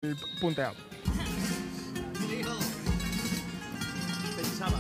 punteado. Dijo, pensaba.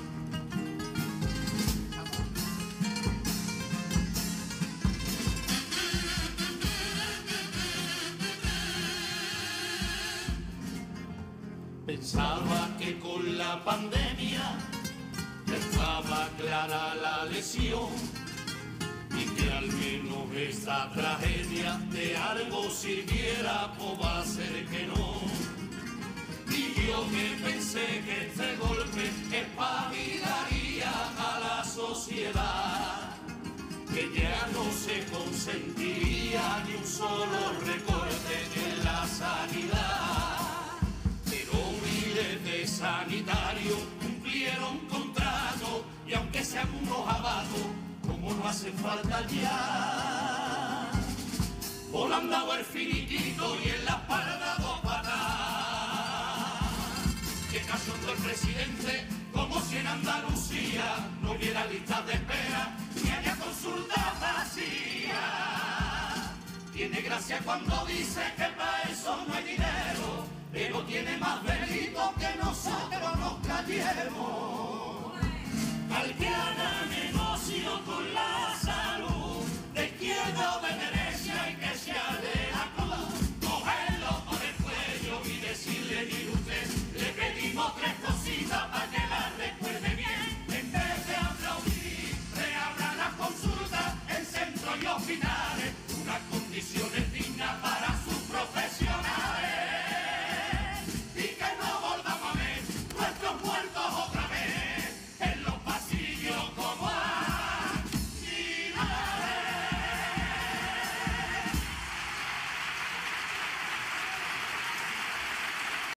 Pensaba que con la pandemia estaba clara la lesión y que al menos esta tragedia de algo sirviera, pues va a ser que no. Y yo que pensé que este golpe espabilaría a la sociedad, que ya no se consentiría ni un solo recorte en la sanidad. Pero miles de sanitarios cumplieron contrato y aunque sean unos abatos, como no hace falta ya, volando el finiquito y en la espalda dos patas. Que cachondo el presidente, como si en Andalucía no hubiera listas de espera ni haya consultas vacías. Tiene gracia cuando dice que para eso